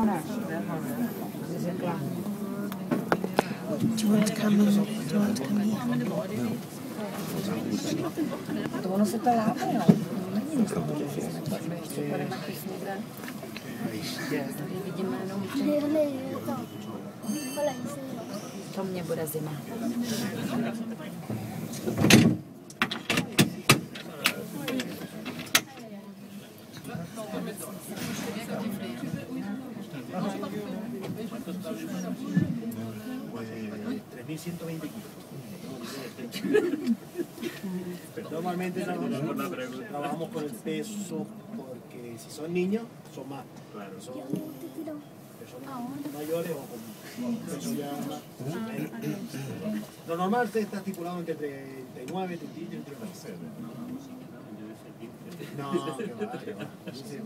ne? Do you want to come in? Do you want to come here? To ono se to láme, jo? Není nic toho, že jsme ještě tady na někde. Tady vidíme jenom to mě bude zima. Normalmente trabajamos con el peso porque si son niños son más, claro, son personas mayores o con peso ya más. Lo normal está estipulado entre 39 y 39. No, que va, que va.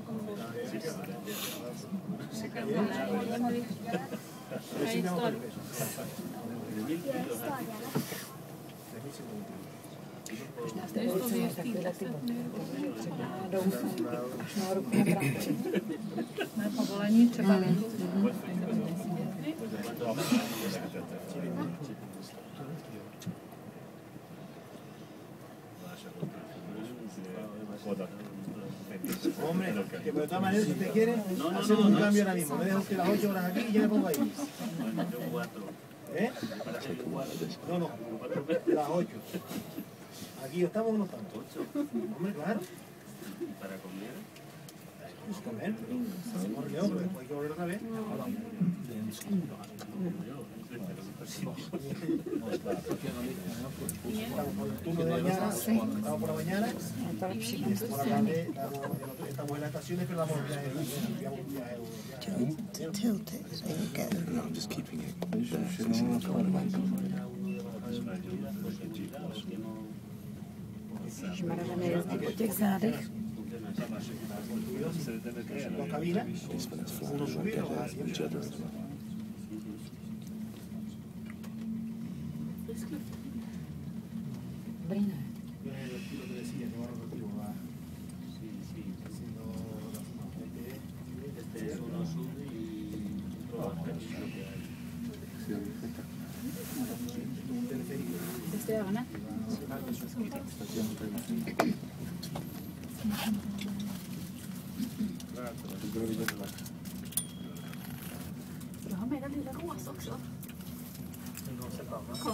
Na povolení třeba Hombre, que de todas maneras, si usted quiere, hacemos un cambio ahora mismo. Me deja usted las 8 horas aquí y ya me pongo ahí. ¿Eh? No, no, las 8. ¿Aquí estamos o no estamos? Hombre, claro. ¿Para comer? Pues comer, pero hacemos relevo, pero después hay que volver otra vez. Estamos por el turno de mañana, estamos por la mañana, y por la tarde estamos en las estaciones, pero damos viaje. To tilt it so you get. No, I'm just keeping it. Žmaravené po těch zádech. Dos cabinas, uno subir y otro hacia each other. Brina. Uno sube y otro baja. ¿Estoy ahora? Jag har med den lilla rosa också. Kom.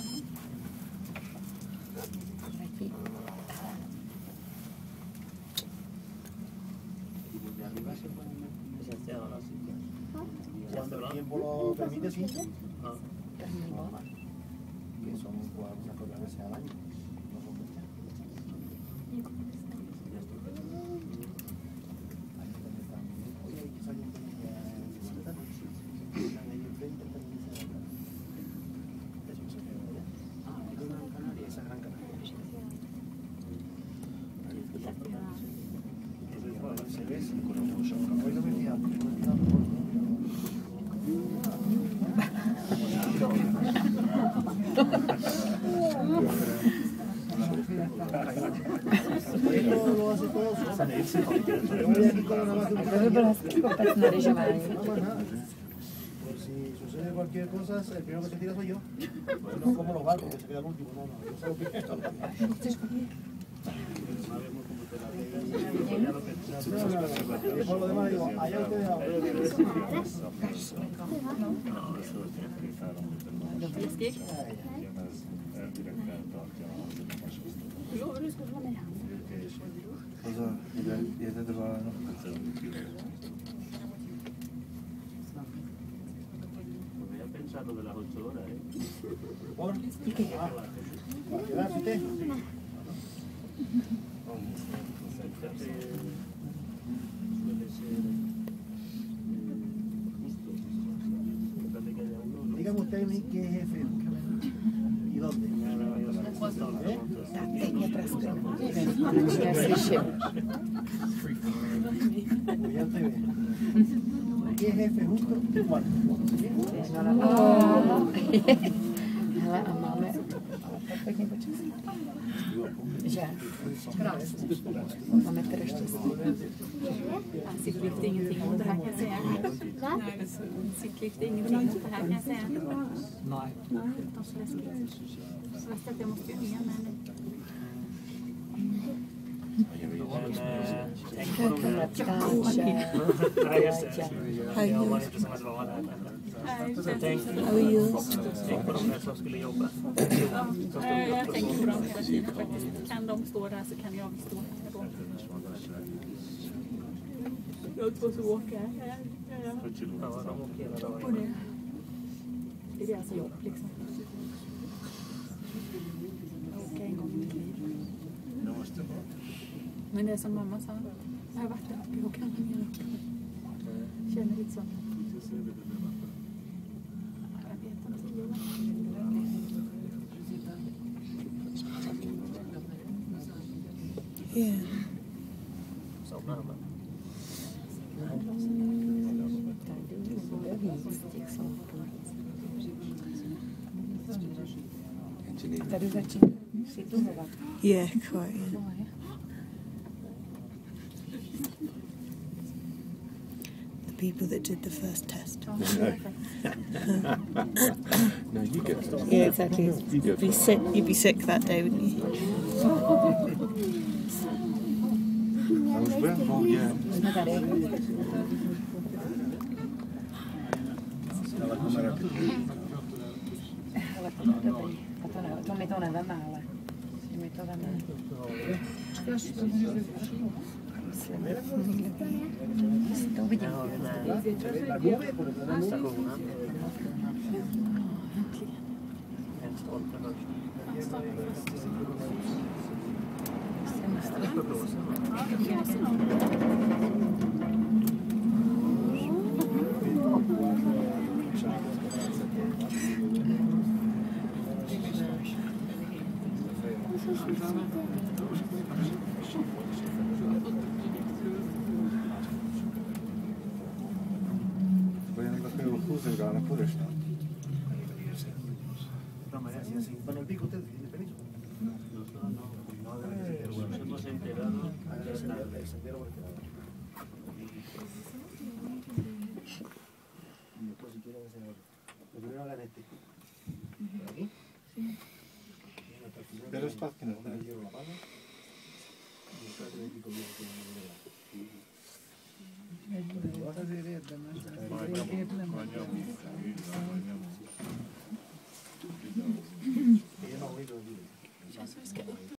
Cuando el tiempo lo permite, sí. Que son 4 veces al año. Kopec na lyžování. Si sucede cualquier cosa, el primero que se tira soy yo. No como los barcos, que se queda el último. No, no, yo sé lo que es. Y por lo demás digo, allá ustedes ahora. Pozor, jede 2. Voy a pensar lo de las 8 horas, ¿eh? ¿Por? ¿Para quedarse usted? Suele ser justo. Depende que haya uno. Dígame usted qué es jefe y dónde. ¿Eh? Teď praskne. Já slyším. Pues ya usted ve. ¿Qué es jefe justo y cuánto? Hele, a máme Pěkně počasí. Že? Právě. Máme teda štěstí. Sitt lyfte ingenting mot det här kan jag säga. Va? Sitt lyfte ingenting mot det här kan jag säga. Nej. De så läskigt. Så vet jag att jag måste ju ringa med mig. Tänk på de där. Nej, just det. Jag var inte som att vara där. Tänk på de där som skulle jobba. Jag tänker på dem hela tiden faktiskt. Kan de stå där så kan jag stå här då. Jag tror så åker jag. Ja, de åker hela dagen. Det är deras jobb liksom. Jag åker en gång i mitt liv. Men det är som mamma sa. Jag har varit där uppe, jag kan ingen uppe. Känner lite så. Jag vet inte, Iove. Yeah. Somnar de? Tady začíná situovat. Yeah, quite. Yeah. The people that did the first test. No, you get it. Yeah, exactly. You'd be sick that day, wouldn't you? I was well, oh yeah. Jsme tady. Alla kommer upp. Ale to je dobrý. To mi to neveme, ale mi to veme. To uvidím. En stolpe först. Voy a coger un poohs en gana por esto. Bueno, el pico usted tiene permiso. Nos hemos enterado. El sendero porque después si quieren hacer lo primero hagan este. Por aquí. Pero es fácil, ¿no? Ahí llevo la pala. Y después el pico viene con la Egy taziért érdemes.